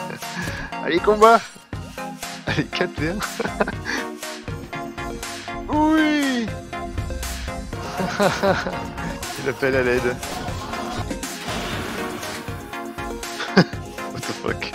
Allez, combat. Allez, 4v1. Oui. Il appelle à l'aide. What the fuck.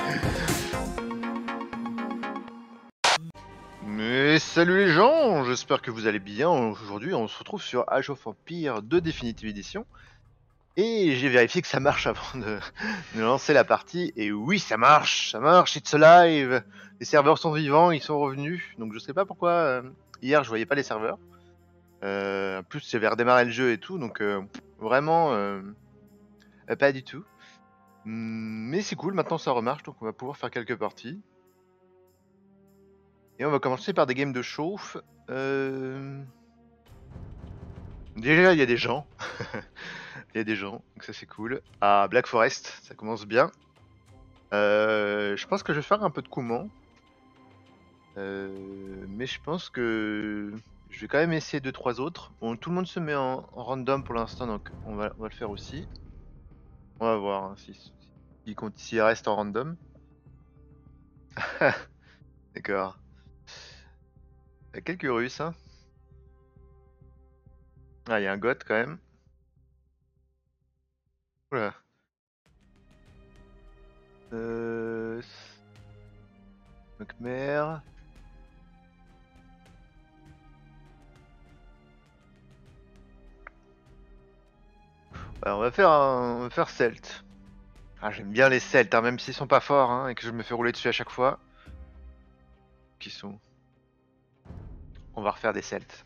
Mais salut les gens, j'espère que vous allez bien. Aujourd'hui on se retrouve sur Age of Empires 2 Definitive Edition. Et j'ai vérifié que ça marche avant de lancer la partie. Et oui, ça marche, it's alive. Les serveurs sont vivants, ils sont revenus. Donc je sais pas pourquoi hier je voyais pas les serveurs. En plus j'avais redémarré le jeu et tout, donc vraiment pas du tout. Mais c'est cool, maintenant ça remarche, donc on va pouvoir faire quelques parties. Et on va commencer par des games de chauffe. Déjà il y a des gens. Il y a des gens, donc ça c'est cool. Ah, Black Forest, ça commence bien. Je pense que je vais faire un peu de Kuman. Mais je pense que je vais quand même essayer 2-3 autres. Bon, tout le monde se met en random pour l'instant, donc on va le faire aussi. On va voir hein, s'il reste en random. D'accord. Il y a quelques Russes. Hein. Ah, il y a un Goth quand même. Oula. Khmer. Ouais, on va faire Celt. Ah, j'aime bien les Celtes, hein, même s'ils sont pas forts hein, et que je me fais rouler dessus à chaque fois. Qui sont. On va refaire des Celtes.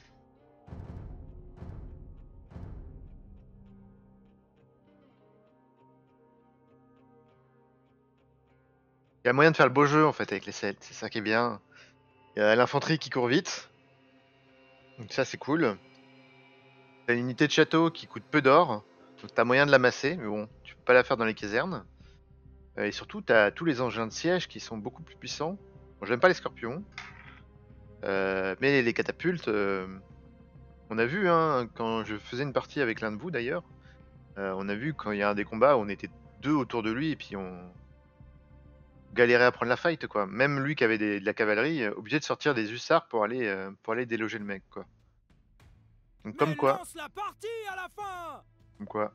Il y a moyen de faire le beau jeu en fait avec les Celtes, c'est ça qui est bien. Il y a l'infanterie qui court vite. Donc ça c'est cool. T'as une unité de château qui coûte peu d'or. Donc t'as moyen de l'amasser, mais bon, tu peux pas la faire dans les casernes. Et surtout t'as tous les engins de siège qui sont beaucoup plus puissants. Bon, j'aime pas les scorpions. Mais les catapultes, on a vu hein, quand je faisais une partie avec l'un de vous d'ailleurs. On a vu quand il y a un des combats, on était deux autour de lui et puis on galérait à prendre la fight quoi. Même lui qui avait de la cavalerie, obligé de sortir des hussards pour aller déloger le mec quoi. Donc comme quoi. Lance la partie à la fin. Comme quoi.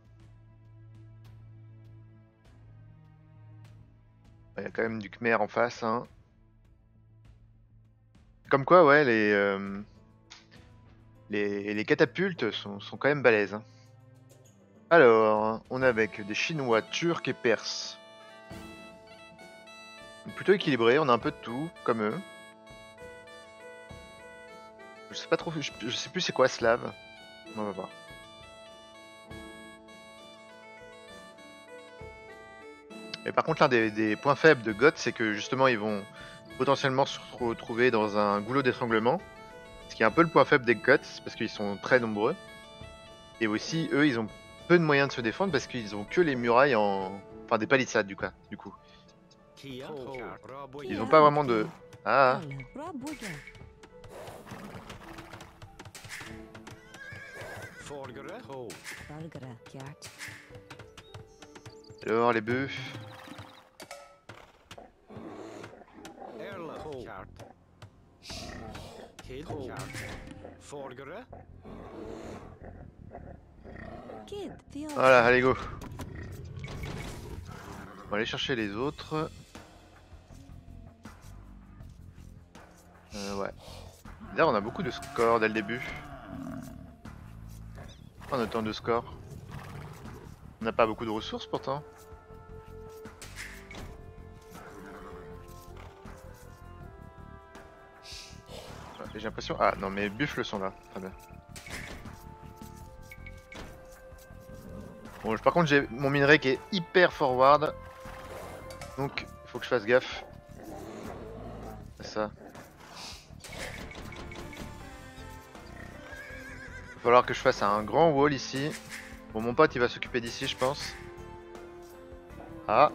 Il y a quand même du Khmer en face hein. Comme quoi ouais les catapultes sont quand même balèzes. Hein. Alors, on est avec des Chinois, Turcs et Perses. Plutôt équilibré, on a un peu de tout, comme eux. Je sais pas trop, je sais plus c'est quoi slave. On va voir. Et par contre, l'un des points faibles de Goth, c'est que justement, ils vont potentiellement se retrouver dans un goulot d'étranglement. Ce qui est un peu le point faible des Goths, parce qu'ils sont très nombreux. Et aussi, eux, ils ont peu de moyens de se défendre parce qu'ils ont que les murailles en. Enfin, des palissades, du coup. Ils ont pas vraiment de. Ah! Alors, les bœufs. Voilà, allez go. On va aller chercher les autres. Ouais. Là, on a beaucoup de scores dès le début. On a tant de scores. On n'a pas beaucoup de ressources pourtant. J'ai l'impression. Ah non, mes buffles sont là. Très bien. Bon, par contre, j'ai mon minerai qui est hyper forward. Donc, il faut que je fasse gaffe. C'est ça. Il va falloir que je fasse un grand wall ici. Bon, mon pote il va s'occuper d'ici, je pense. Ah.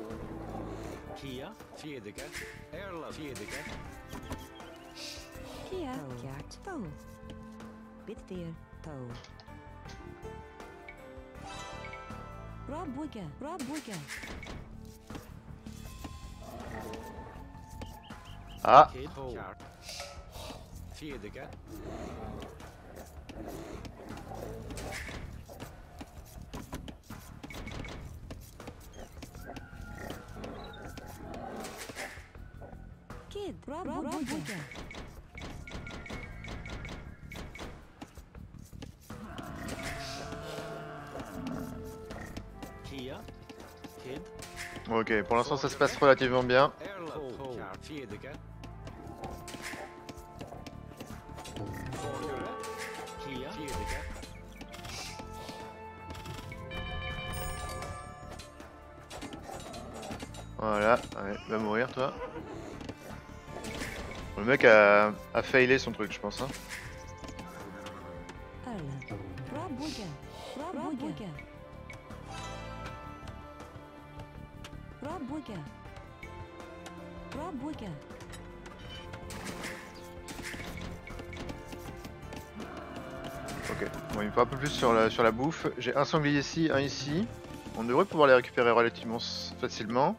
Ah, Kid, Kart. Fjädrige. Kid, Roboga. Kia. Kid. ok, pour l'instant ça se passe relativement bien. Erlov. Kart. Fjädrige. Forgare. Kia. Fjädrige. Voilà, ouais, va mourir toi. Le mec a failé son truc, je pense. Hein. Roboga. Roboga. Roboga. Roboga. Ok, bon, il me faut un peu plus sur la bouffe. J'ai un sanglier ici, un ici. On devrait pouvoir les récupérer relativement facilement.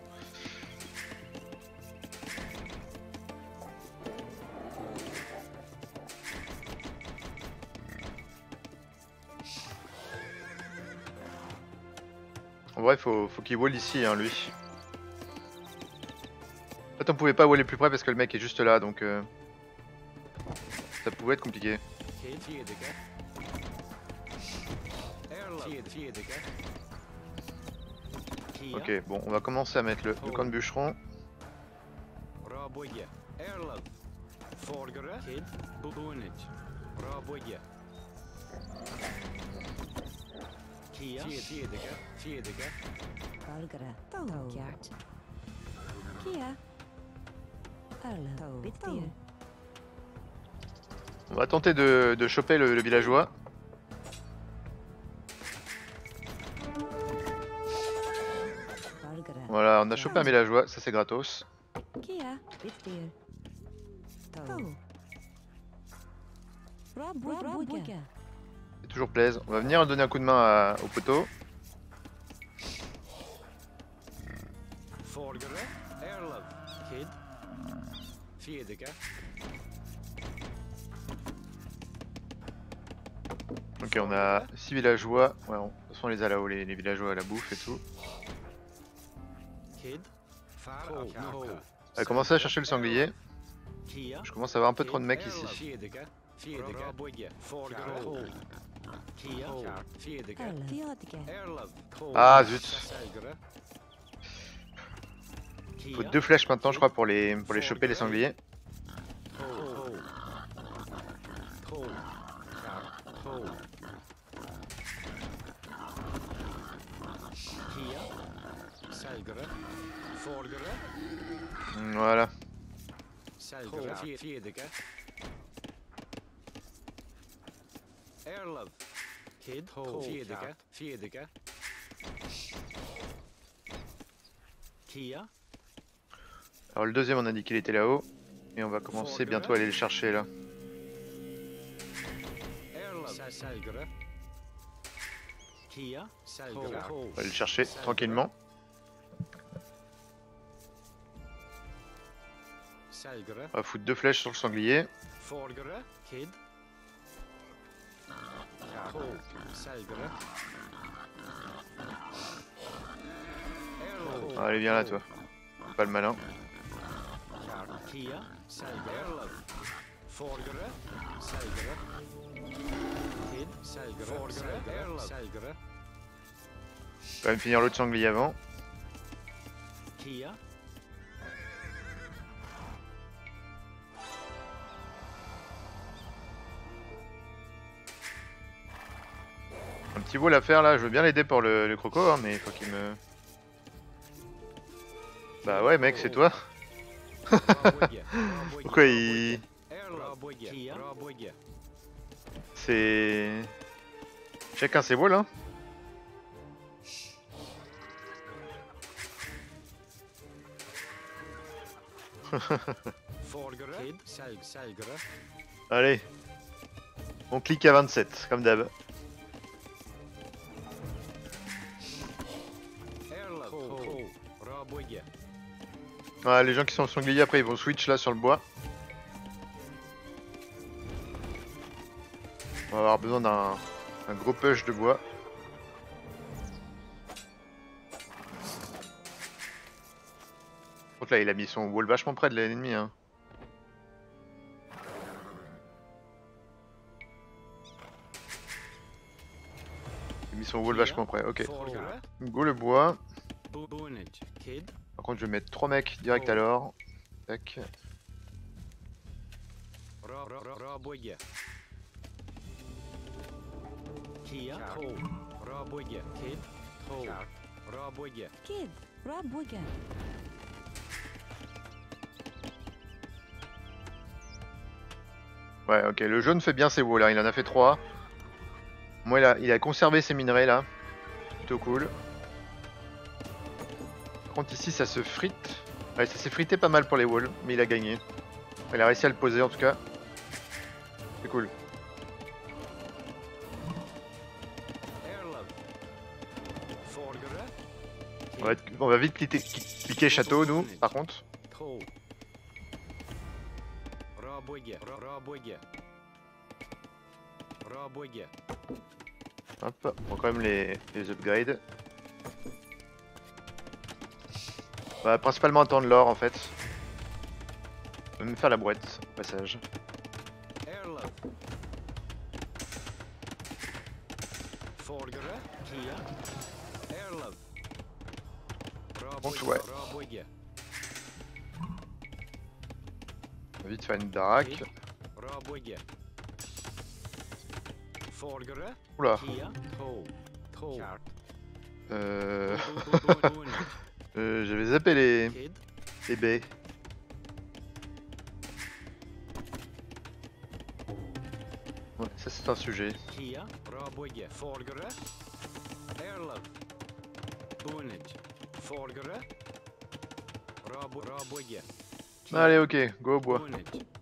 En vrai, faut qu'il wall ici, hein, lui. En fait, on pouvait pas waller plus près parce que le mec est juste là, donc ça pouvait être compliqué. Kid. Fjädrige. Erlov. Fjädrige. Kia. Ok, bon, on va commencer à mettre le camp de bûcheron. Raboye. Erlov. Forgare. Kid. Bubunic. Raboye. Kia. Fjädrige. Fjädrige. Valgara. Kjart. Kia. Arla. Bitfir. On va tenter de choper le villageois. Valgara. Voilà, on a chopé un villageois, ça c'est gratos. Kia. Bitfir. Tau. Roboga. C'est toujours plaise. On va venir donner un coup de main au poteau. Forgare. Erlov. Kid. Fjädrige. Ok, on a 6 villageois. Ouais, de toute façon, on les a là-haut, les villageois à la bouffe et tout. Kid. Far. On va commencer à chercher le sanglier. Kia. Je commence à avoir un peu trop de mecs ici. Fjädrige. Fjädrige. Raboye. Forgare. Kia. Fjädrige. Arla. Fjordiga. Erlov. Ah, zut. Selgare. Il faut 2 flèches maintenant, je crois, pour les choper, les sangliers. Voilà. Erlov. Kid. Fjädrige. Kia. Alors le deuxième, on a dit qu'il était là-haut. Et on va commencer bientôt à aller le chercher là. Selgare. Kia. Selgare. On va aller le chercher tranquillement. Selgare. On va foutre 2 flèches sur le sanglier. Forgare. Kid. Selgare. Allez, viens là, toi. Pas le malin. Kia. Selgare. Forgare. Selgare. Kid. Selgare. Selgare. Quand même finir l'autre sanglier avant. Kia. Un petit wall à faire là, je veux bien l'aider pour le croco, hein, mais il faut qu'il me... Bah ouais mec, c'est toi. Pourquoi il... C'est... Chacun ses walls, hein. Allez. On clique à 27, comme d'hab. Ouais, les gens qui sont sangliers après ils vont switch là sur le bois. On va avoir besoin d'un gros push de bois. Donc là il a mis son wall vachement près de l'ennemi hein. Il a mis son wall vachement près, ok. Go le bois. Par contre je vais mettre 3 mecs direct à l'or. Tac. Kid, Rob Wigan. Ouais ok, le jaune fait bien ses walls là, il en a fait 3. Moi il a conservé ses minerais là. Plutôt cool. Par contre ici ça se frite. Ouais ça s'est frité pas mal pour les walls, mais il a gagné. Il a réussi à le poser en tout cas. C'est cool. On va vite cliquer château nous par contre. Hop, on prend quand même les upgrades. On va principalement attendre l'or en fait. On va même faire la brouette au passage. Donc ouais. On va vite faire une darak. Oula. J'avais zappé les baies. Ouais, ça c'est un sujet. Allez ok, go au bois.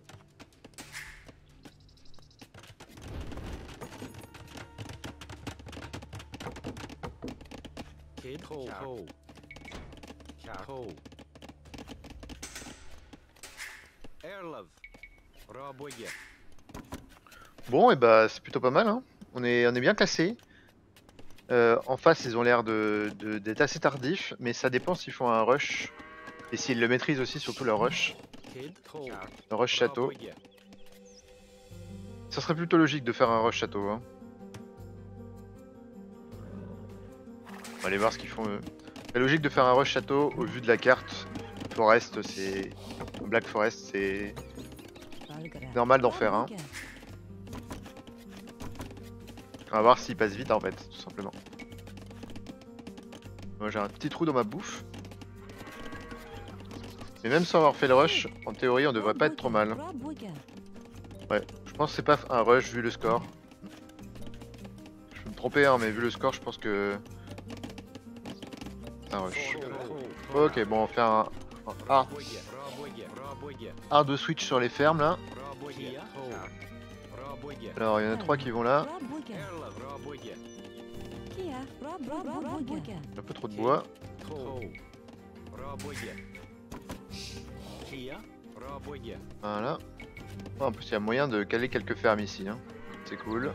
Bon et bah c'est plutôt pas mal hein. On est bien classé. En face ils ont l'air d'être assez tardifs, mais ça dépend s'ils font un rush. Et s'ils le maîtrisent aussi, surtout leur rush. Le rush château. Ça serait plutôt logique de faire un rush château hein. On va aller voir ce qu'ils font eux. C'est logique de faire un rush château au vu de la carte. Forest c'est... Black Forest c'est... normal d'en faire un. On va voir s'il passe vite en fait, tout simplement. Moi j'ai un petit trou dans ma bouffe. Mais même sans avoir fait le rush, en théorie on devrait pas être trop mal. Ouais, je pense que c'est pas un rush vu le score. Je peux me tromper hein, mais vu le score je pense que... c'est un rush. Ok, bon on va faire un art de switch sur les fermes là. Alors il y en a 3 qui vont là. Un peu trop de bois. Voilà. Oh, en plus il y a moyen de caler quelques fermes ici hein. C'est cool.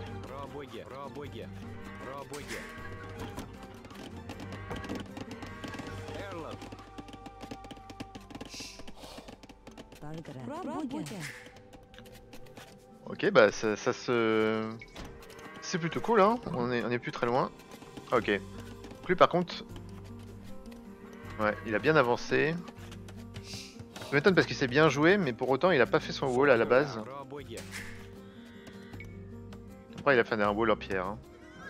Ok bah ça se... c'est plutôt cool hein. On est plus très loin. Ok. Donc lui par contre... ouais, il a bien avancé. Ça m'étonne parce qu'il s'est bien joué, mais pour autant il a pas fait son wall à la base. Après il a fait un wall en pierre. Hein.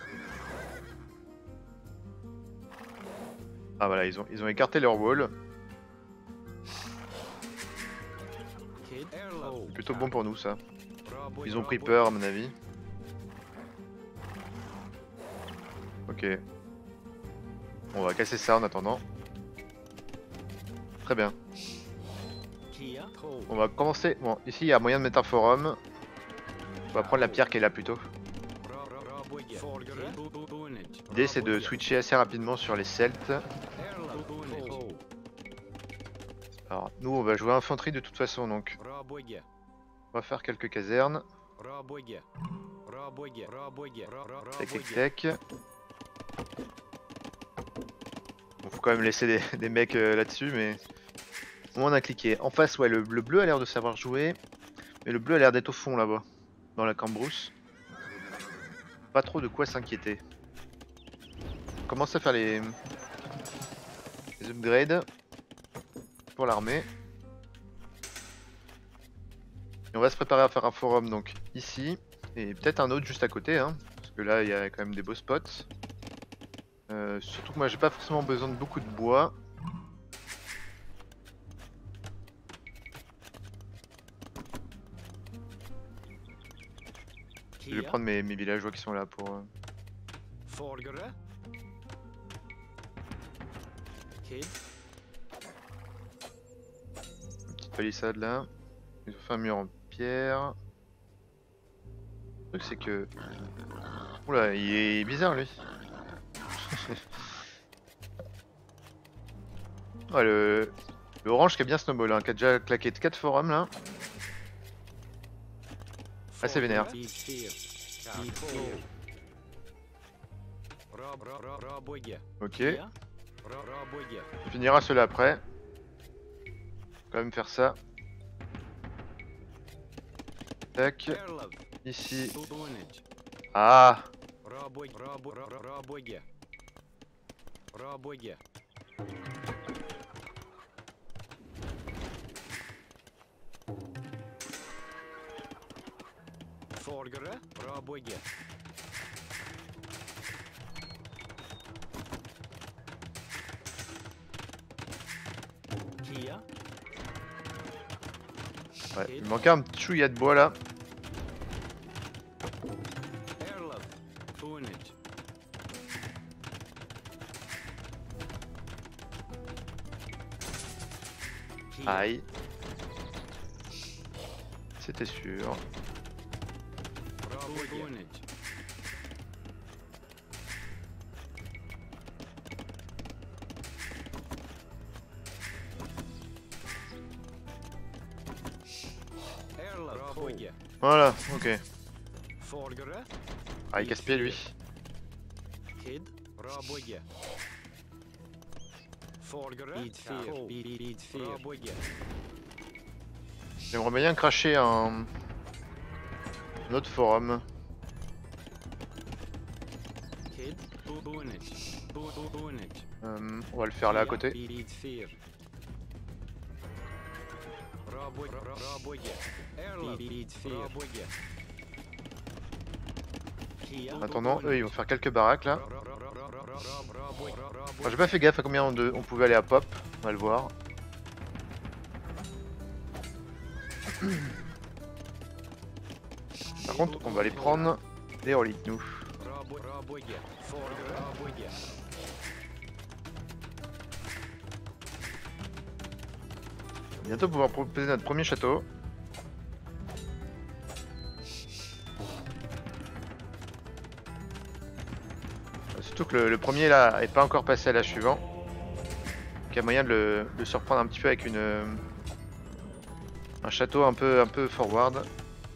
Ah voilà, ils ont écarté leur wall. C'est plutôt bon pour nous ça. Ils ont pris peur à mon avis. Ok. On va casser ça en attendant. Très bien. On va commencer. Bon, ici il y a moyen de mettre un forum. On va prendre la pierre qui est là plutôt. L'idée c'est de switcher assez rapidement sur les Celtes. C'est Alors, nous, on va jouer infanterie de toute façon, donc Raboye. on va faire quelques casernes. Raboye. Raboye. Raboye. Tac, tac, tac. Bon, faut quand même laisser des mecs là-dessus, mais au moins on a cliqué. En face, ouais, le bleu a l'air de savoir jouer, mais le bleu a l'air d'être au fond là-bas, dans la cambrousse. Pas trop de quoi s'inquiéter. On commence à faire les upgrades pour l'armée. Et on va se préparer à faire un forum donc ici, et peut-être un autre juste à côté, hein, parce que là il y a quand même des beaux spots. Surtout que moi j'ai pas forcément besoin de beaucoup de bois. Je vais prendre mes villageois qui sont là pour... Forgere. Kid. Une petite palissade là. Ils ont fait un mur en pierre. Le truc c'est que... Oula, il est bizarre lui. Ouais, le orange qui a bien snowball, hein, qui a déjà claqué 4 forums là. Assez vénère. Ok. On finira ceux-là après. Quand même faire ça. Tac. Ici. Ah. Forgere. Raboye. Kia. Ouais, il manquait un petit chouïa de bois là. Erlov. Funage. Aïe. C'était sûr. Raboye. Erlov. Raboye. Voilà, ok. Forgere. Ah, il casse-pied lui. Kid. Raboye. Forgere. Bidfir. Raboye. J'aimerais bien cracher un autre forum. Kid. Bunage. Bunage. On va le faire là à côté. Bidfir. Raboye. Erlov. Bidfir. Raboye. En attendant, eux ils vont faire quelques baraques là. Enfin, j'ai pas fait gaffe à combien on pouvait aller à pop. On va le voir. Par contre, on va aller prendre des reliques nous. On va bientôt pouvoir proposer notre premier château. Surtout que le premier là est pas encore passé à l'âge suivant. Donc il y a moyen de le surprendre un petit peu avec un château un peu forward.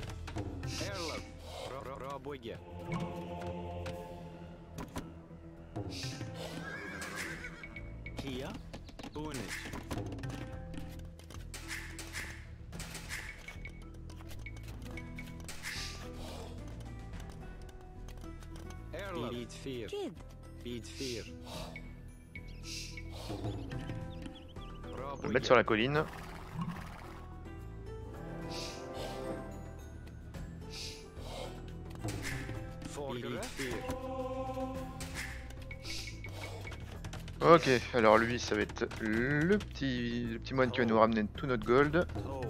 Kia. Bunage. Erlov. Bidfir. Kid. Bidfir. On va le mettre sur la colline. Ok, alors lui ça va être le petit moine qui va nous ramener tout notre gold.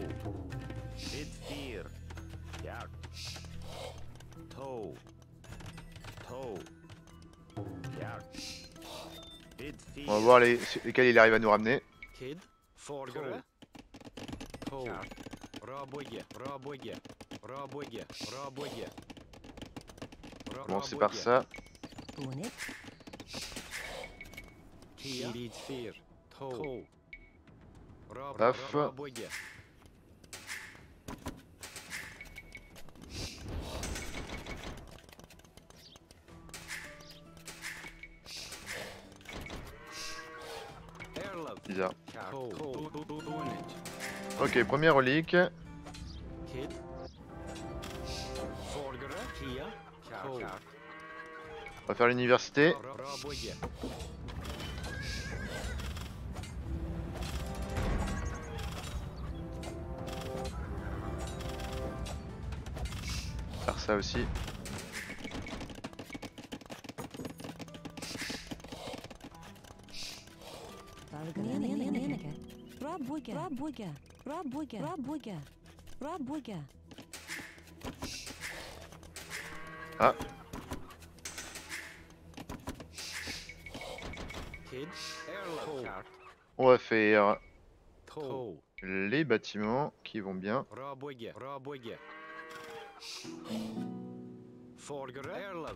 On va voir lesquels il arrive à nous ramener. Kid. Forgere. Raboye. Raboye. Raboye. Raboye. Commencer par ça. Bunage. Kia. Bidfir. To. Paf. Рабоге. Эрлов. Bizarre. Дунич. Ok, première relique. Kid. Форгера. Кия. On va faire l'université. Рабоге. Faire ça aussi. Rabuga. Rabuga. Rabuga. Rabuga. Rabuga. Ah, Kid. Earlov. on va faire Toe. les bâtiments qui vont bien. Рабоге. Рабоге. Форгера. Эрлов.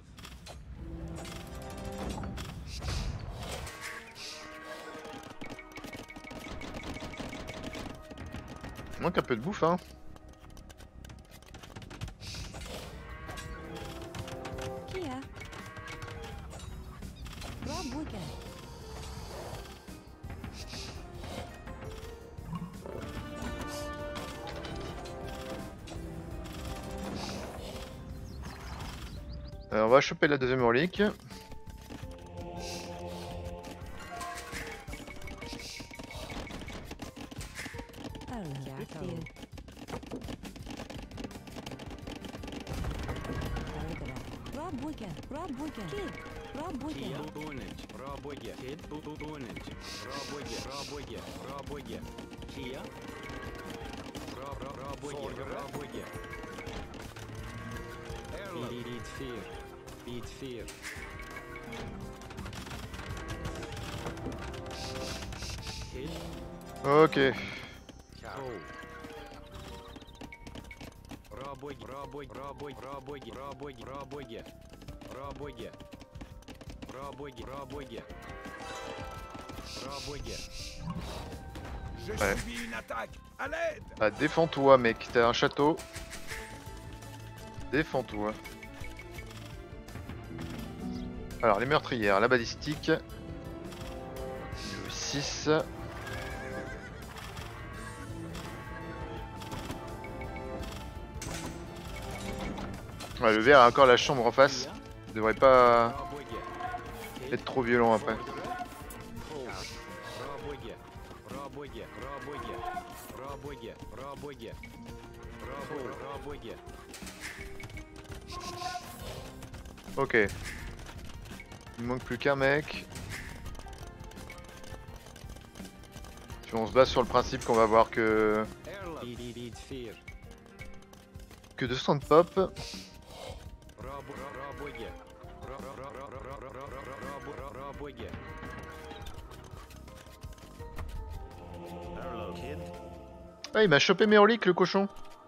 Il manque un peu de bouffe, hein. Kia. Rabuga. On va choper la deuxième relique. Rabuga. Rabuga. Kid. Rabuga. Кия. Дунич. Рабоге. Кид. Дунич. Рабоге. Рабоге. Рабоге. Кия. Рабоге. Рабоге. Эрлов. Лидфир. Лидфир. Kid. Ok. Toe. Рабоге. Рабоге. Рабоге. Рабоге. Рабоге. Рабоге. Рабоге. Рабоге. Рабоге. Рабоге. J'ai Ouais. subi une attaque. À l'aide. Ah, défends-toi, mec. T'as un château. Défends-toi. Alors, les meurtrières, la balistique. Niveau 6. Ouais, le verre a encore la chambre en face. Il devrait pas Рабоге. être trop violent après. Рабоге. Рабоге. Рабоге. Рабоге. Рабоге. Рабоге. Ok. Il manque plus qu'un mec. Puis on se base sur le principe qu'on va avoir que 200 de pop. Рабоге. Рабоге. Ah, il m'a chopé mes reliques, le cochon.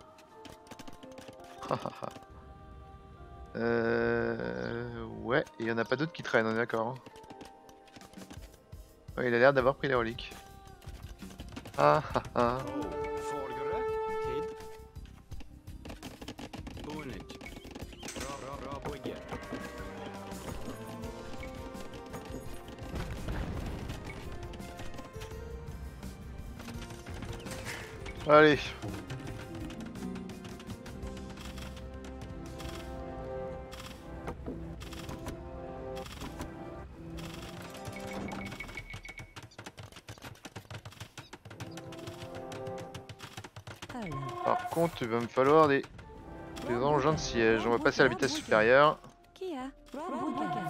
Ouais, et il y en a pas d'autres qui traînent, on est d'accord. Hein. Ouais, il a l'air d'avoir pris les reliques. Ah ah ah. Forgera. Kid. Bunich. Raboge. Allez. Par contre, il va me falloir des engins de siège. On va passer à la vitesse supérieure. Kia. Rabuga.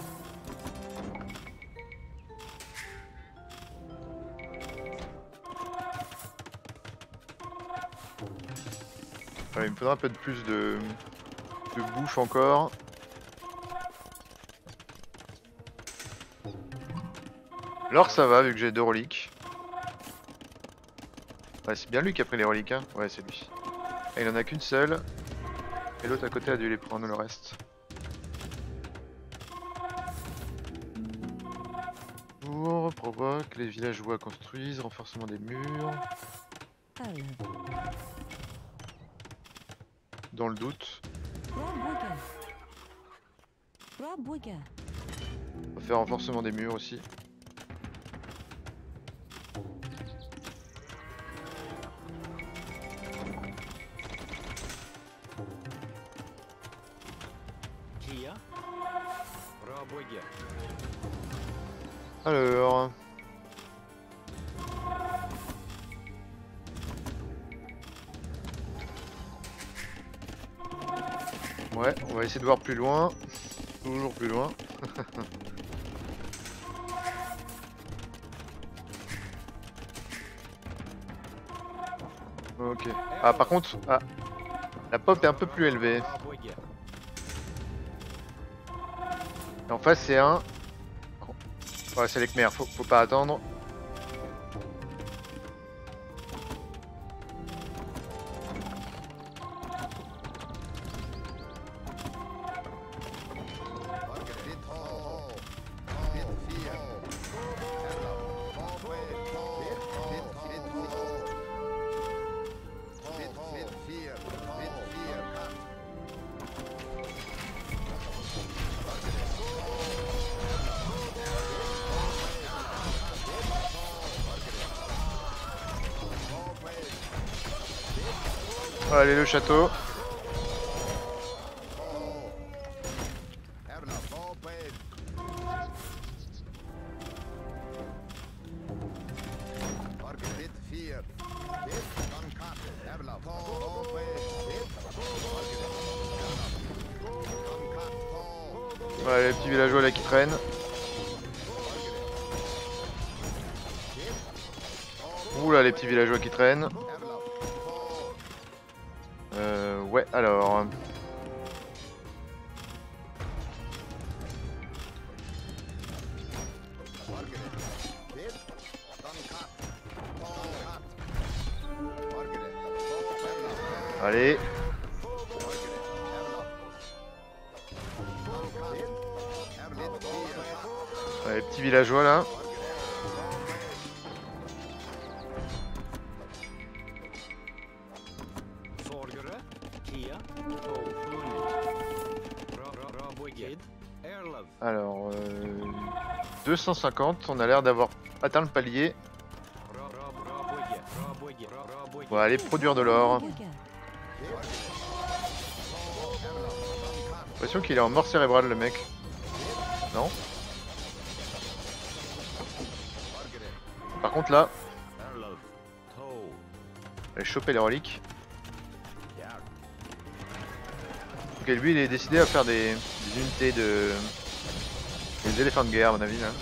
Ouais, il me faudra un peu de plus de bouffe encore. Alors ça va vu que j'ai 2 reliques. Ouais, c'est bien lui qui a pris les reliques, hein. Ouais, c'est lui. Et il en a qu'une seule. Et l'autre à côté a dû les prendre le reste. tour, provoque, les villageois construisent, renforcement des murs. Arlev. Dans le doute, Robuga. Robuga. on va faire renforcement des murs aussi. Kia. Roboya. Alors... Ouais, on va essayer de voir plus loin. Toujours plus loin. Ok. Ah par contre, ah, la pop est un peu plus élevée. Roboya. Et en face c'est un... Ouais c'est les Khmers, faut pas attendre. Allez le château. Ouais, les petits villageois là qui traînent. Oula, les petits villageois qui traînent. Ouais, alors... Allez. Ouais, les petits villageois là. Sorgere. Kia. Roboya. Erlov. Alors... 250, on a l'air d'avoir atteint le palier. Roboya. Roboya. Roboya. On va aller produire de l'or. Robuga. J'ai l'impression qu'il est en mort cérébrale le mec. Non? Par contre là, Erlov. To. on va aller choper les reliques. Ok, lui il est décidé à faire des unités de... des éléphants de guerre à mon avis là.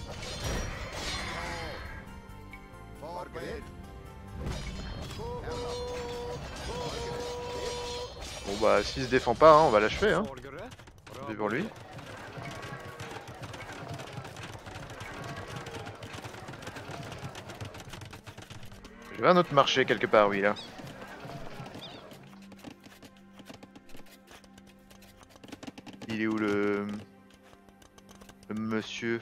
Bon bah s'il se défend pas, hein, on va l'achever hein. Sorgere. C'est pour lui. Je vais à un autre marché quelque part, oui là. Il est où le monsieur?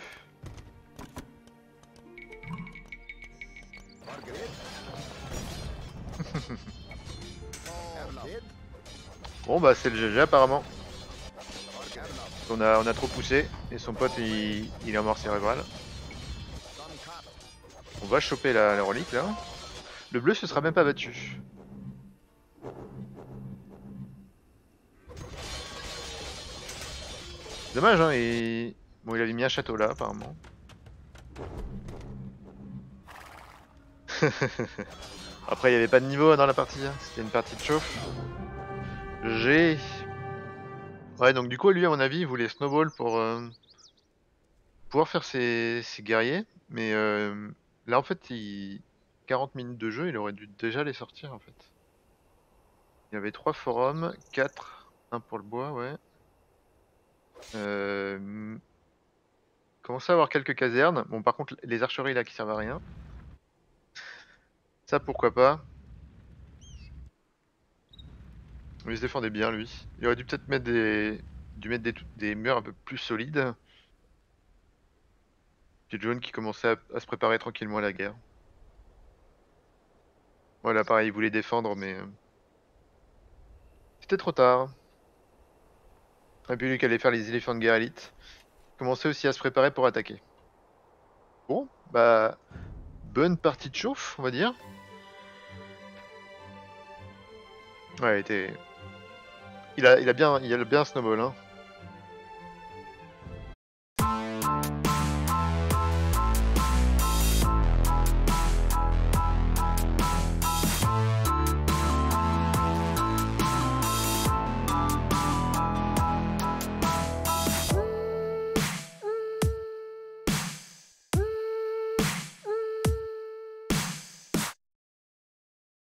Bon bah c'est le GG apparemment. On a trop poussé et son pote il est en mort cérébrale. On va choper la relique là. Le bleu se sera même pas battu. Dommage hein, bon il avait mis un château là apparemment. Après il n'y avait pas de niveau dans la partie, hein. C'était une partie de chauffe. G. Ouais donc du coup lui à mon avis il voulait snowball pour pouvoir faire ses guerriers. Mais là en fait 40 minutes de jeu il aurait dû déjà les sortir en fait. Il y avait 3 forums, 4, 1 pour le bois ouais. Commencer à avoir quelques casernes. Bon par contre les archeries là qui servent à rien. Ça pourquoi pas. Il se défendait bien lui. Il aurait dû peut-être mettre des murs un peu plus solides. Petit jaune qui commençait à se préparer tranquillement à la guerre. Voilà, pareil, il voulait défendre, mais c'était trop tard. Et puis lui qui allait faire les éléphants de guerre élite, commençait aussi à se préparer pour attaquer. Bon, bah, bonne partie de chauffe, on va dire. Ouais, il a bien snowball, hein.